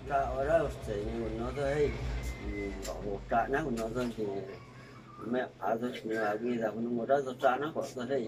ở đó sẽ nó thôi có một trại nó của nó thôi thì mẹ ở thôi là bây giờ nó đó trại nó của tôi đây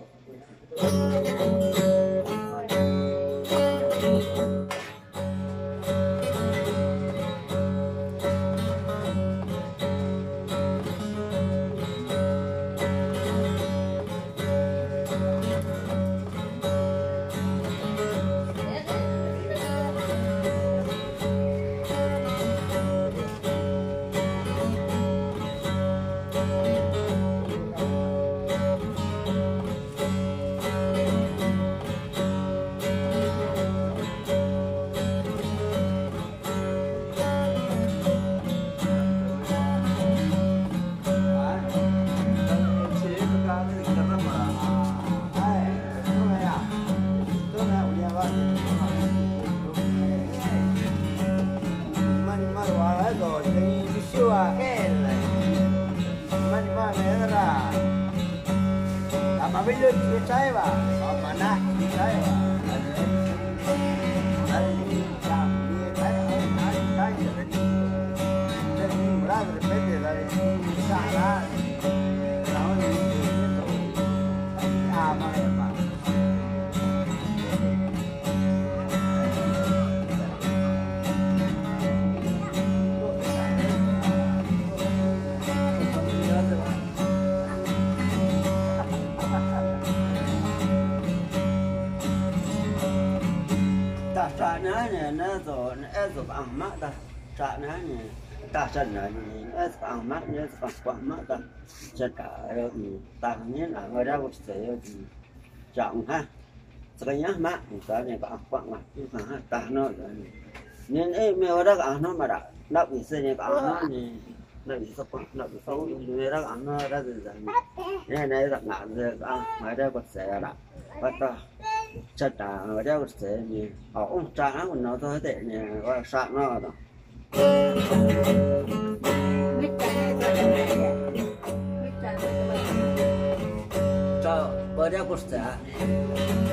Mabilo saya ba, mana saya ba. Hari jam ni saya jadi. Jadi murah repete dari sana. Tahun ini itu apa ya pak? Trại nó rồi nó giúp ăn mát ta trại nó này ta chân này nó ăn mát nó còn quảng mát ta chân cả rồi ta nhớ là người ta có thể trọng ha cái nhá mát cái này có ăn quảng mà nhưng mà ta nó nên em mèo đó ăn nó mà đã bị xe này ăn nó thì nó bị sốc nó bị xấu người đó ăn nó ra rồi này này là ngạn rồi ăn người ta có thể là bắt ta chất đá ở đây có thể như ống trà của nó thôi để như gọi là sạn nó đó cho ở đây có thể